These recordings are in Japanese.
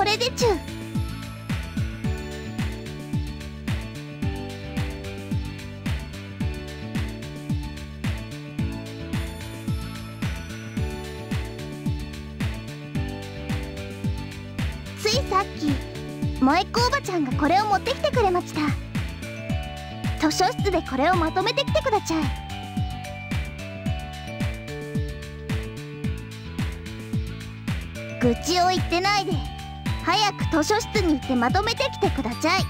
これでちゅ。ついさっき萌子おばちゃんがこれを持ってきてくれました。図書室でこれをまとめてきてくだちゃい。愚痴を言ってないで早く図書室に行ってまとめてきてくだちゃい。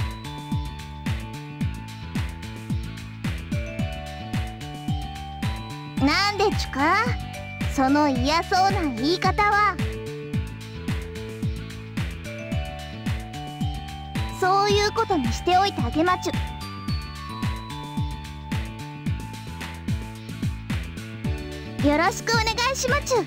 なんでちゅか、その嫌そうな言い方は。そういうことにしておいてあげまちゅ。よろしくお願いしまちゅ。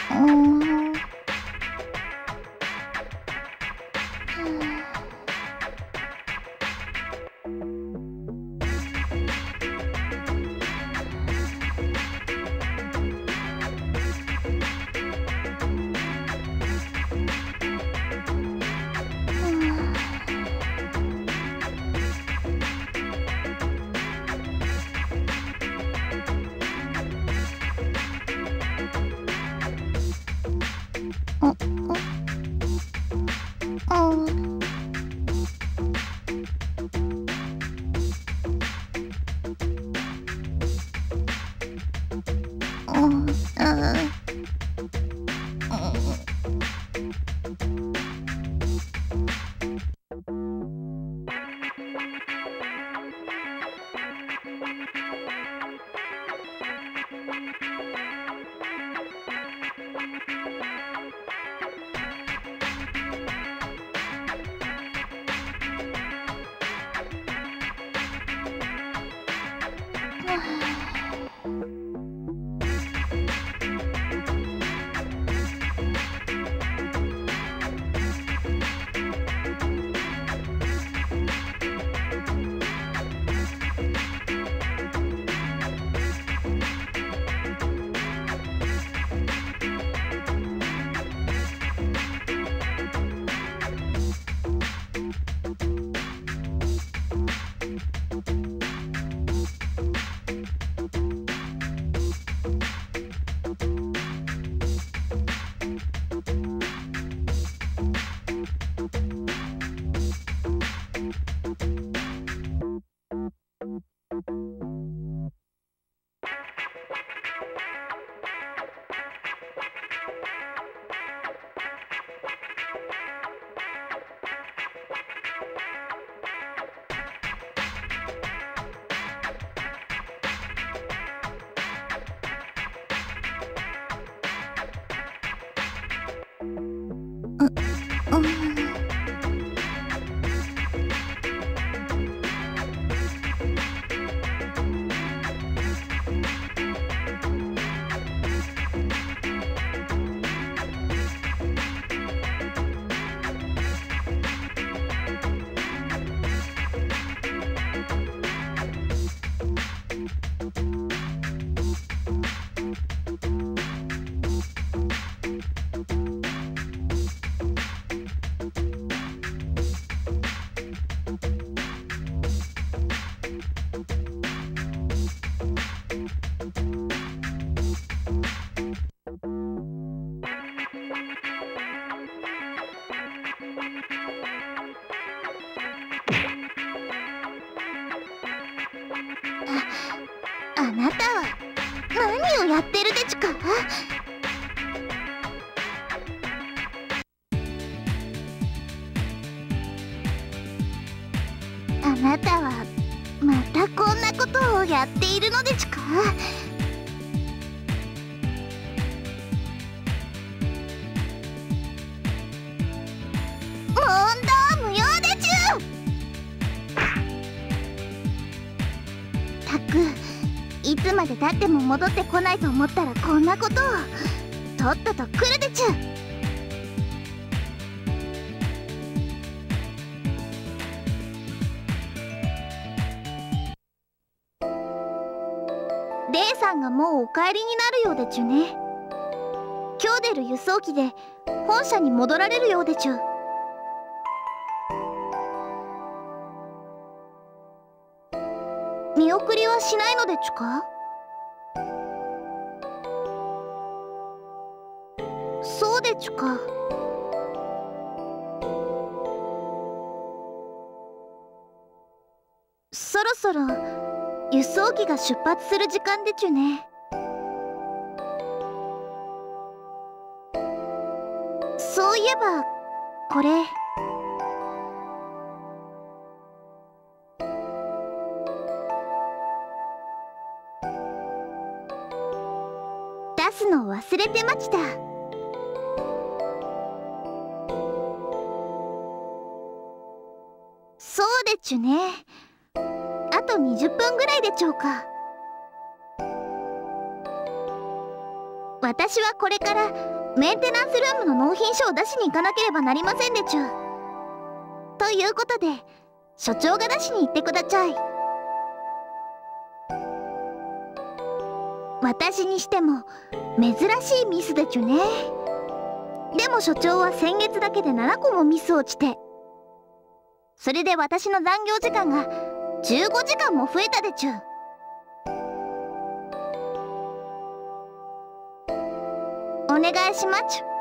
あなたは何をやってるでちゅか。あなたはまたこんなことをやっているのでちゅか。問答無用でちゅ。たくいつまでたっても戻ってこないと思ったらこんなことを。とっとと来るでちゅ。レイさんがもうお帰りになるようでちゅね。今日出る輸送機で本社に戻られるようでちゅ。見送りはしないのでちゅか。そうでちゅか。そろそろ輸送機が出発する時間でちゅね。そういえばこれ出すの忘れてました。そうでちゅね。あと20分ぐらいでちょうか。 私はこれからメンテナンスルームの納品書を出しに行かなければなりませんでちゅ。ということで所長が出しに行ってくだちゃい。私にしても珍しいミスでちゅね。でも所長は先月だけで7個もミスをして、それで私の残業時間が15時間も増えたでちゅ。お願いしまちゅ。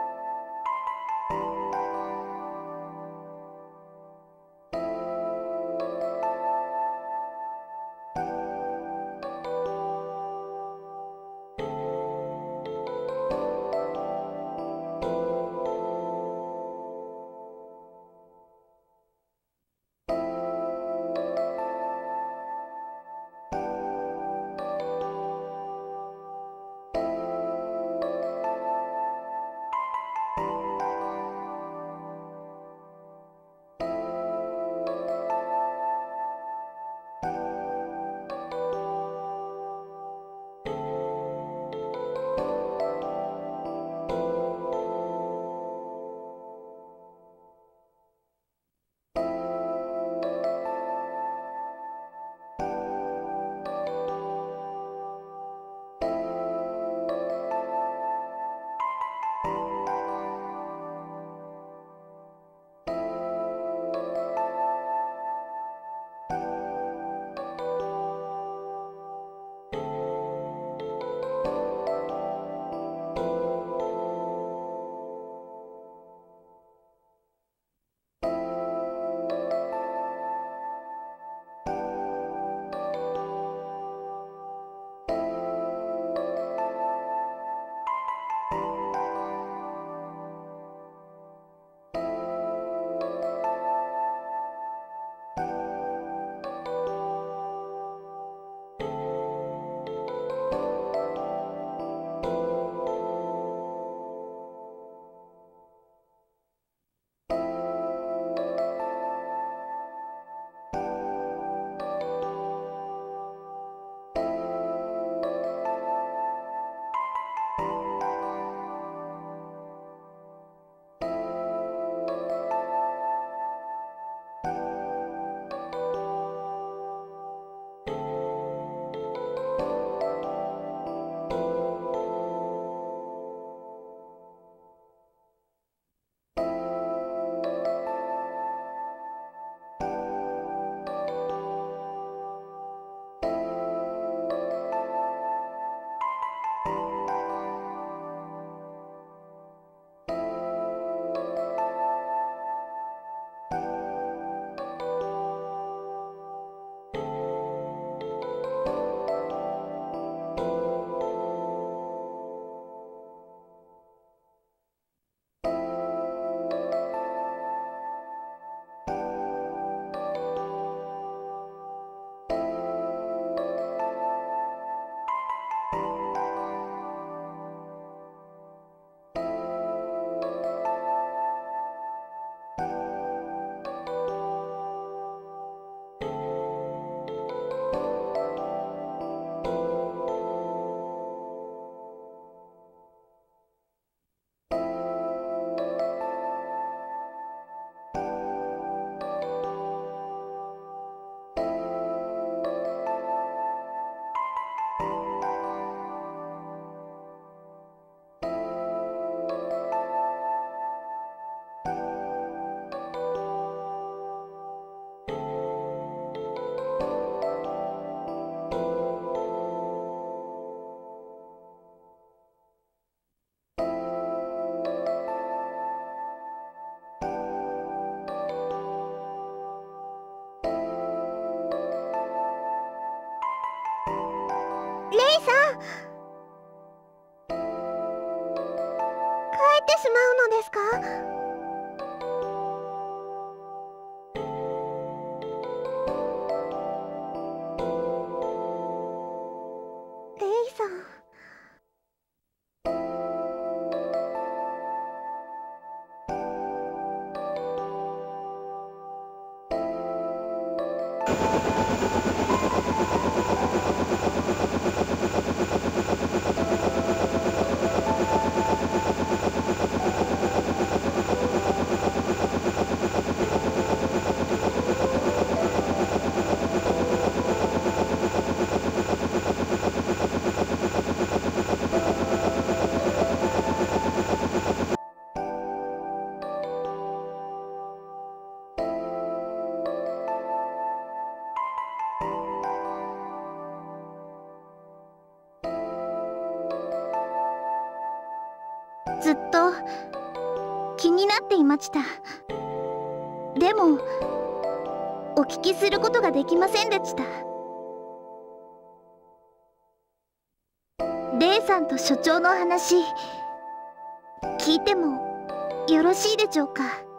レイさん、帰ってしまうのですか？レイさん。 っていました。でもお聞きすることができませんでした。レイさんと所長の話聞いてもよろしいでしょうか？